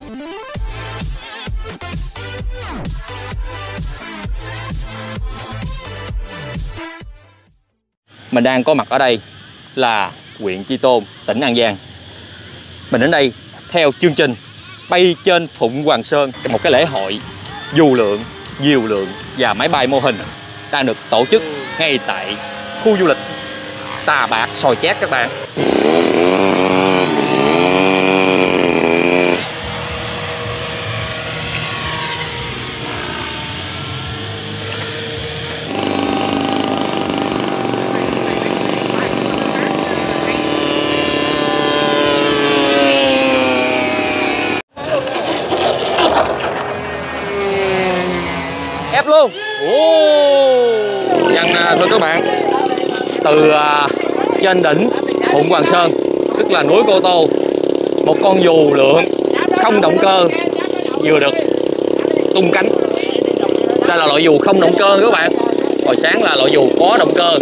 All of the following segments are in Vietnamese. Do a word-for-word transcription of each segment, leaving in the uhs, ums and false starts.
Mình đang có mặt ở đây là huyện Chi Tôn, tỉnh An Giang. Mình đến đây theo chương trình bay trên Phụng Hoàng Sơn, một cái lễ hội dù lượn, diều lượn và máy bay mô hình đang được tổ chức ngay tại khu du lịch Tà Bạc Sòi Chét các bạn. Ép luôn. Dân thưa các bạn, từ uh, trên đỉnh Phụng Hoàng Sơn, tức là núi Cô Tô, một con dù lượn không động cơ vừa được tung cánh. Đây là loại dù không động cơ các bạn. Hồi sáng là loại dù có động cơ.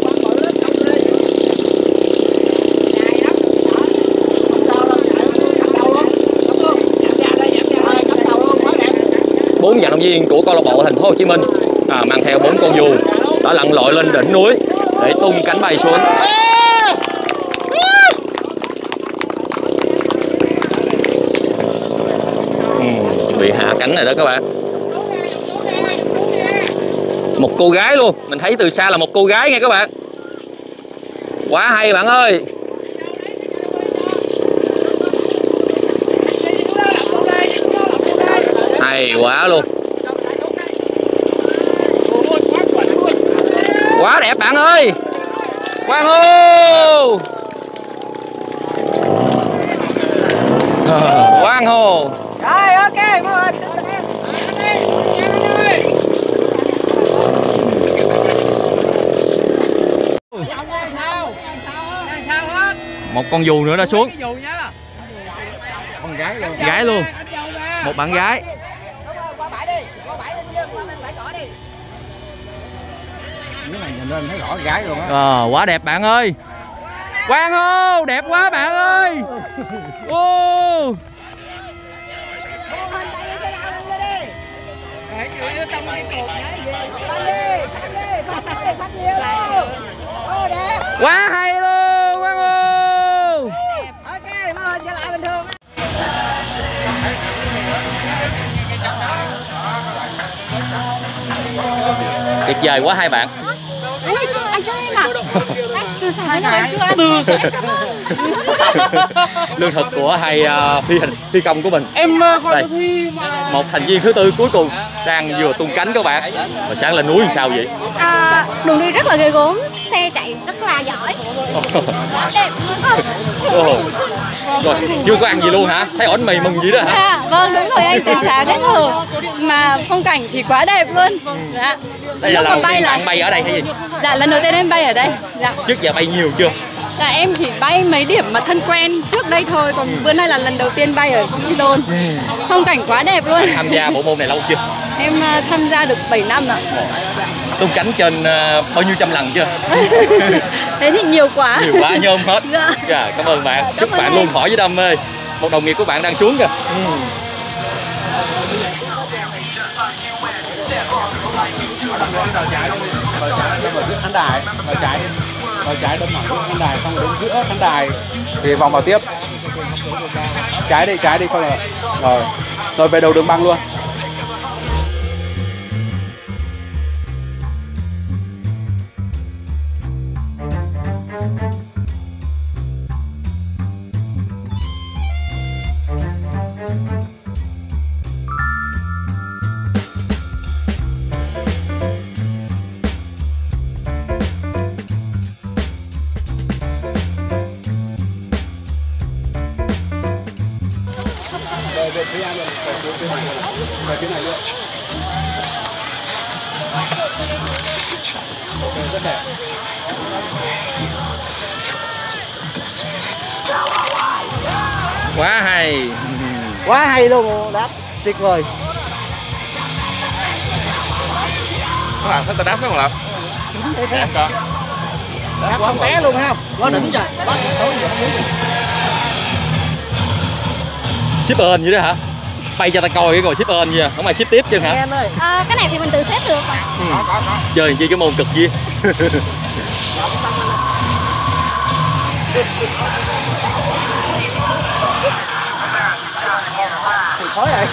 Bốn vận động viên của câu lạc bộ Thành phố Hồ Chí Minh à, mang theo bốn con dù đã lặn lội lên đỉnh núi để tung cánh bay xuống. Ừ, chuẩn bị hạ cánh này đó các bạn. Một cô gái luôn, mình thấy từ xa là một cô gái nghe các bạn. Quá hay bạn ơi. Hay quá luôn. Quá đẹp bạn ơi. Quang hô. Quang hô. Rồi ok. Một con dù nữa đã xuống. Con gái luôn. Gái luôn. Một bạn gái. Cái này nhìn lên thấy rõ gái luôn á. Ờ, quá đẹp bạn ơi. Quang hô, đẹp quá bạn ơi. Ô. Quá hay luôn, Quang hô. Ok, mô hình trở lại bình thường. Tuyệt vời quá hai bạn. Anh ơi, anh cho em à? Từ sáng đến giờ em chưa ăn. Từ sáng. Lương thực của hai uh, phi hành phi công của mình. Em đây, một thành viên thứ tư cuối cùng đang vừa tung cánh các bạn. Hồi sáng lên núi làm sao vậy? À, đường đi rất là ghê gớm, xe chạy rất là giỏi. Đẹp. Ồ. Rồi, chưa có ăn gì luôn hả? Thấy ổn mì mừng gì đó hả? À, vâng đúng rồi anh, từ sáng đến giờ mà phong cảnh thì quá đẹp luôn. Dạ. Đây là lần đầu tiên bạn bay ở đây hay gì? Dạ, lần đầu tiên em bay ở đây. Dạ. Trước giờ bay nhiều chưa? Dạ, em chỉ bay mấy điểm mà thân quen trước đây thôi, còn ừ. bữa nay là lần đầu tiên bay ở Chi Tôn. Ừ. Phong cảnh quá đẹp luôn. Tham gia bộ môn này lâu chưa? Em uh, tham gia được bảy năm ạ. Tung cánh trên uh, bao nhiêu trăm lần chưa? Thế thì nhiều quá. Nhiều quá nhôm hết. Dạ. Dạ, cảm ơn bạn. Chúc bạn em. luôn khỏi với đam mê. Một đồng nghiệp của bạn đang xuống kìa. Ừ. Khán đài, rồi chạy, rồi chạy đến mặt khán đài, xong rồi đến giữa khán đài thì vòng vào tiếp. Trái đi, trái đi coi là rồi, rồi về đầu đường băng luôn. Về phía anh luôn, về phía này luôn, về phía này luôn. Ok, rất đẹp. Quá hay. Quá hay luôn, đáp tuyệt vời. Các bạn thấy ta đáp không ạ? Đẹp cơ. Đáp không té luôn ha. Quá đỉnh rồi. Ship ơn vậy đó hả? bay cho ta coi cái ngồi ship ơn gì à? Không ai ship tiếp chứ hả? Em ơi. À, cái này thì mình tự xếp được. Ừ. Chơi chi cái môn cực gì. Khó vậy.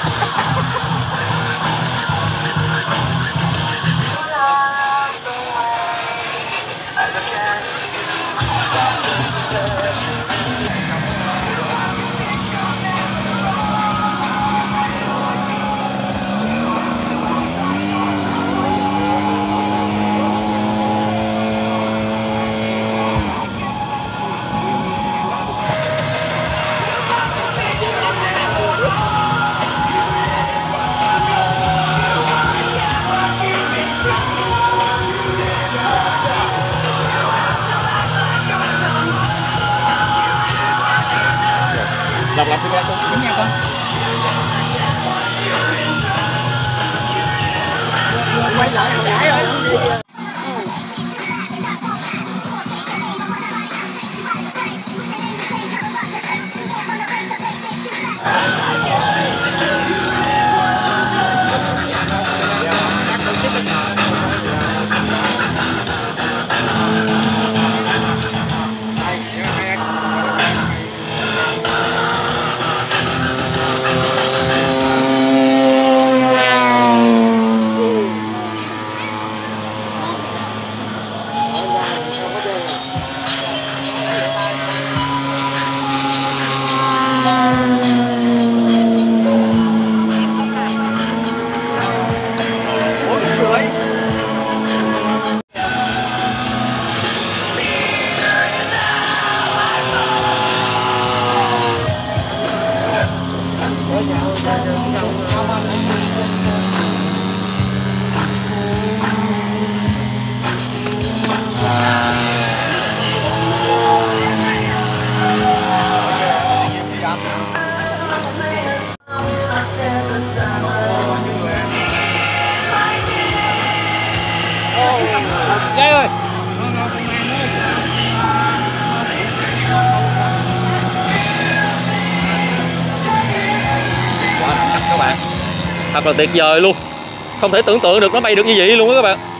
Lọc lọc cho con đúng nha con. Quay lại hồi nãy rồi. Ghê ơi. Quá đẳng cấp các bạn. Thật là tuyệt vời luôn. Không thể tưởng tượng được nó bay được như vậy luôn á các bạn.